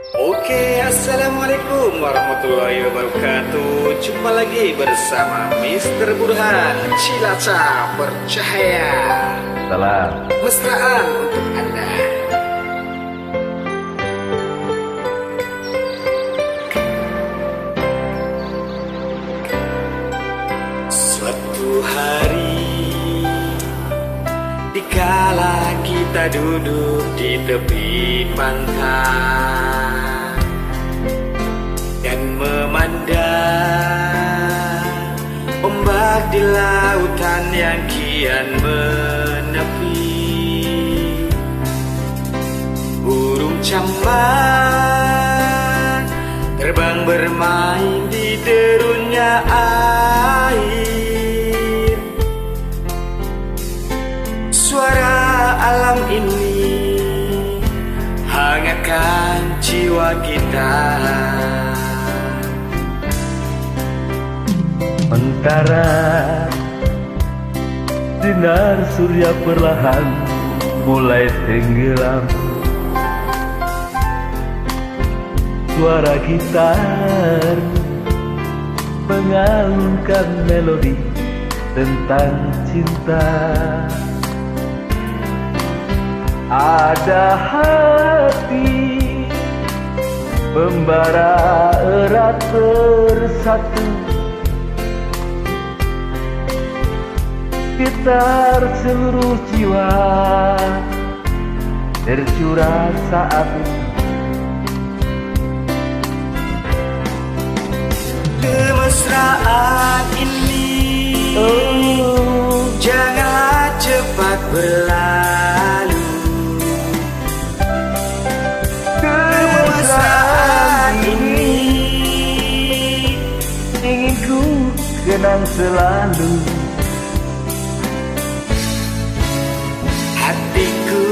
Oke, assalamualaikum warahmatullahi wabarakatuh. Jumpa lagi bersama Mr. Burhan, Cilacap Bercahaya. Salam. Mesraan untuk Anda. Suatu hari, dikala kita duduk di tepi pantai dan memandang ombak di lautan yang kian menepi, burung camar terbang bermain di derunnya air. Suara alam ini hangatkan jiwa kita. Mentara sinar surya perlahan mulai tenggelam. Suara gitar mengalunkan melodi tentang cinta. Ada hati membara erat bersatu, gitar seluruh jiwa tercurah saat itu. Kemesraan ini janganlah cepat berlalu. Kemesraan ini ingin ku kenang selalu. Hatiku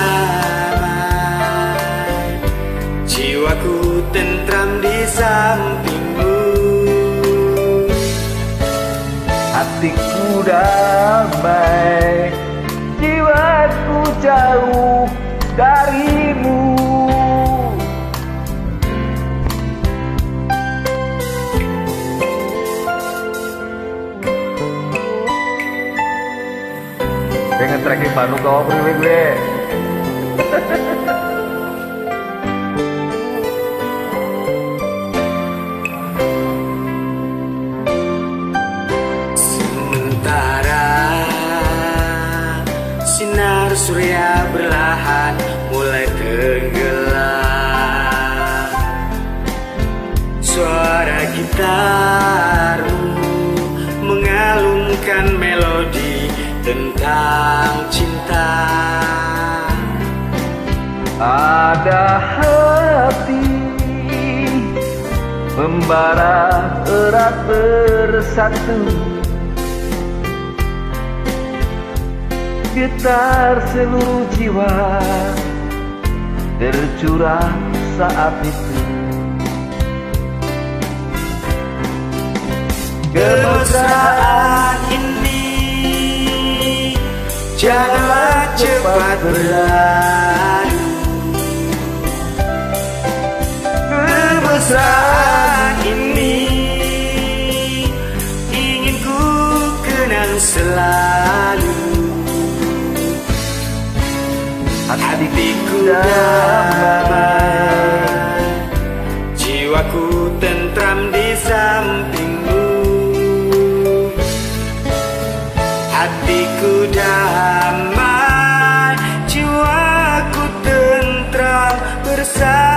damai, jiwaku tentram di sampingmu. Hatiku damai, jiwaku jauh darimu. Pengen tracking Panu kau priwe gue. Sementara sinar surya berlahan mulai tenggelam, suara gitarmu mengalunkan melodi tentang cinta. Ada hati membara erat bersatu, gitar seluruh jiwa tercurah saat itu. Kemesraan ini janganlah cepat berlalu. Kemesraan ini ingin ku kenang selalu. Hatiku damai, jiwaku tentram di sampingmu. Hatiku damai, jiwaku tentram bersama.